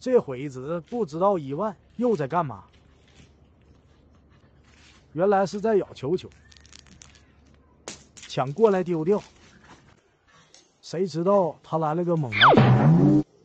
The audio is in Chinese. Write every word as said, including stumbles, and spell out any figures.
这会子不知道一万又在干嘛？原来是在咬球球，抢过来丢掉。谁知道他来了个猛男！